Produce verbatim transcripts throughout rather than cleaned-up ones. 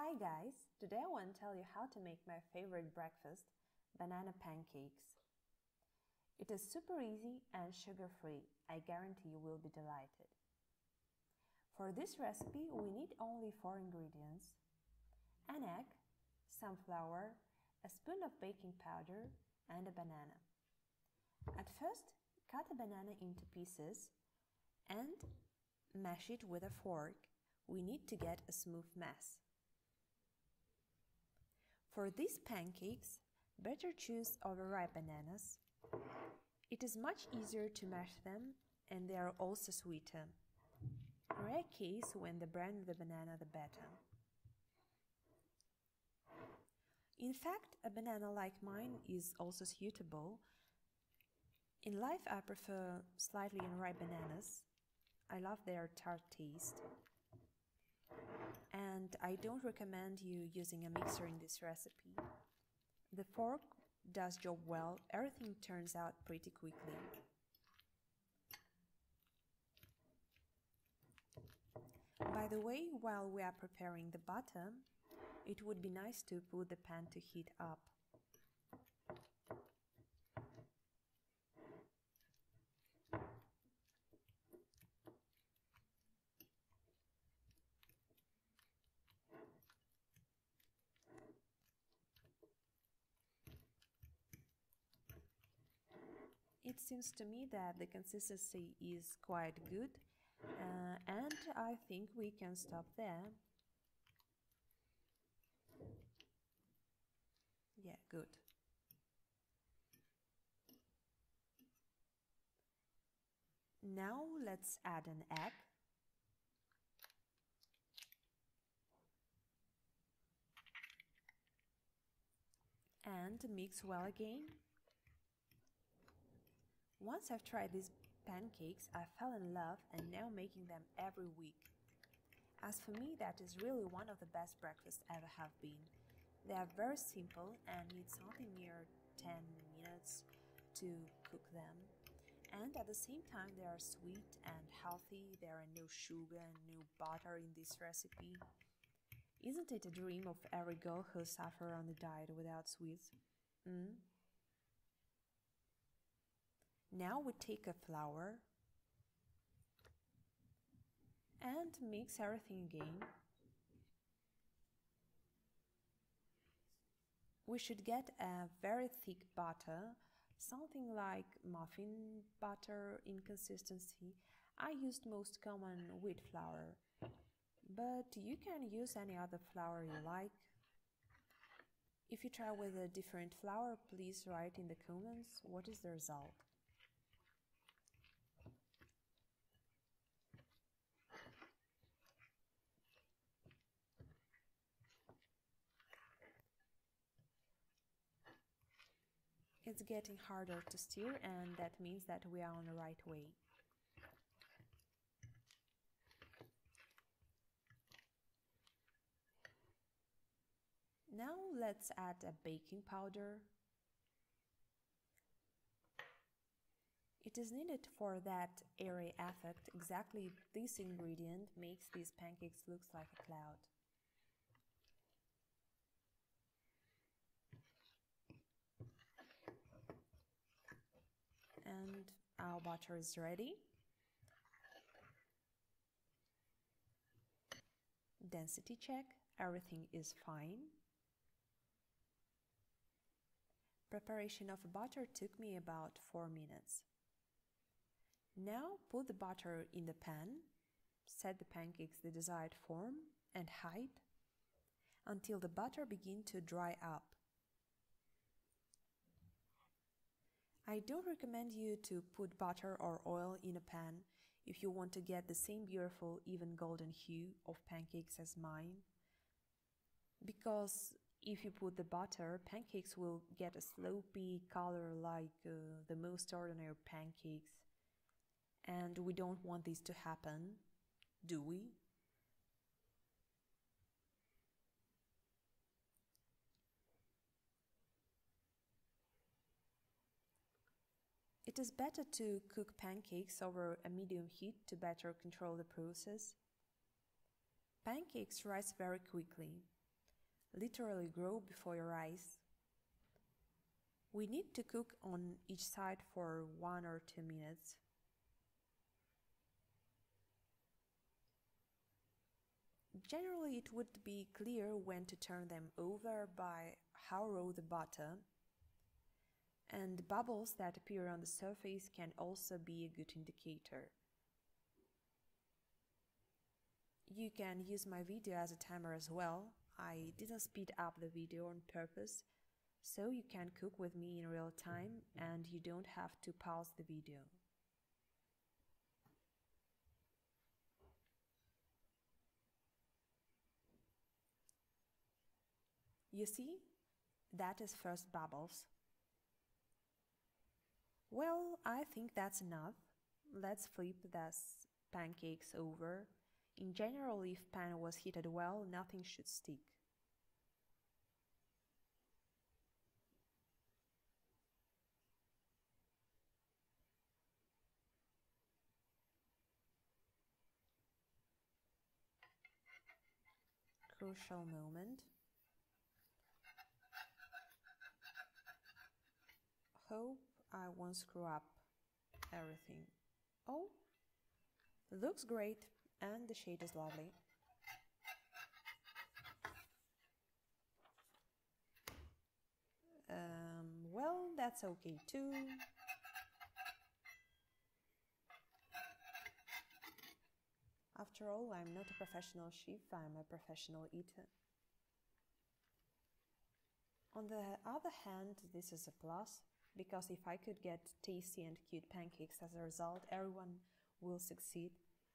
Hi guys, today I want to tell you how to make my favorite breakfast, banana pancakes. It is super easy and sugar-free. I guarantee you will be delighted. For this recipe, we need only four ingredients: an egg, some flour, a spoon of baking powder, and a banana. At first, cut a banana into pieces and mash it with a fork. We need to get a smooth mess. For these pancakes, better choose overripe bananas. It is much easier to mash them and they are also sweeter. Rare case, when the brand the banana the better. In fact, a banana like mine is also suitable. In life I prefer slightly unripe bananas. I love their tart taste. And I don't recommend you using a mixer in this recipe. The fork does job well, everything turns out pretty quickly. By the way, while we are preparing the butter, it would be nice to put the pan to heat up. It seems to me that the consistency is quite good, uh, and I think we can stop there. Yeah, good. Now let's add an egg. And mix well again. Once I've tried these pancakes, I fell in love and now making them every week. As for me, that is really one of the best breakfasts ever have been. They are very simple and need something near ten minutes to cook them. And at the same time, they are sweet and healthy. There are no sugar and no butter in this recipe. Isn't it a dream of every girl who suffers on the diet without sweets? Mm? Now we take a flour and mix everything again. We should get a very thick butter, something like muffin butter in consistency. I used most common wheat flour, but you can use any other flour you like. If you try with a different flour, please write in the comments what is the result. It's getting harder to stir, and that means that we are on the right way. Now let's add a baking powder. It is needed for that airy effect. Exactly this ingredient makes these pancakes look like a cloud. And our butter is ready. Density check, everything is fine. Preparation of butter took me about four minutes. Now put the butter in the pan, set the pancakes the desired form and height until the butter begins to dry up. I don't recommend you to put butter or oil in a pan if you want to get the same beautiful, even golden hue of pancakes as mine. Because if you put the butter, pancakes will get a sloppy color like uh, the most ordinary pancakes. And we don't want this to happen, do we? It is better to cook pancakes over a medium heat to better control the process. Pancakes rise very quickly. literally grow before your eyes. We need to cook on each side for one or two minutes. Generally, it would be clear when to turn them over by how raw the butter, and bubbles that appear on the surface can also be a good indicator. You can use my video as a timer as well. I didn't speed up the video on purpose, so you can cook with me in real time and you don't have to pause the video. You see, that is first bubbles. Well, I think that's enough. Let's flip this pancakes over. In general, if pan was heated well, nothing should stick. Crucial moment. Hope I won't screw up everything. Oh, looks great, and the shade is lovely. Um, well, that's okay too. After all, I'm not a professional chef, I'm a professional eater. On the other hand, this is a plus, because if I could get tasty and cute pancakes as a result, everyone will succeed.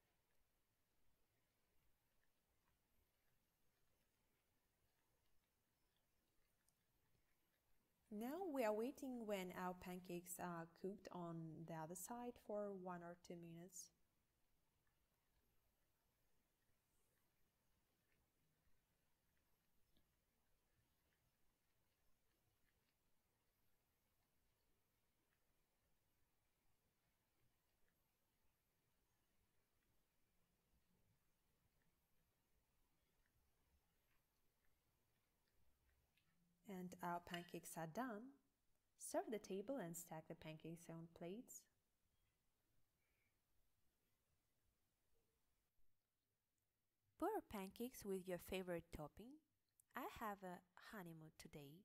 Now we are waiting when our pancakes are cooked on the other side for one or two minutes. And our pancakes are done. Serve the table and stack the pancakes on plates. Pour pancakes with your favorite topping. I have a honeymoon today.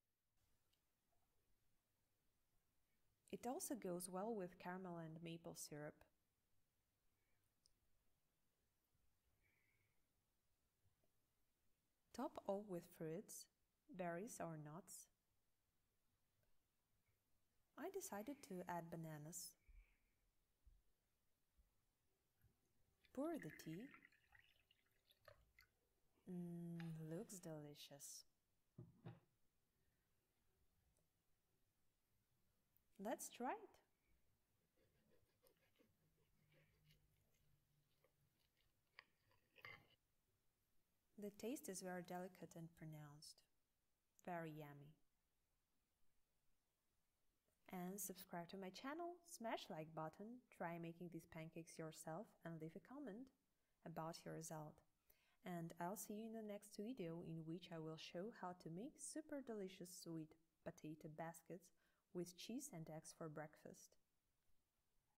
It also goes well with caramel and maple syrup. Top off with fruits, berries or nuts. I decided to add bananas. Pour the tea. Mmm, looks delicious. Let's try it. The taste is very delicate and pronounced. Very yummy. And subscribe to my channel, smash like button, try making these pancakes yourself and leave a comment about your result. And I'll see you in the next video, in which I will show how to make super delicious sweet potato baskets with cheese and eggs for breakfast.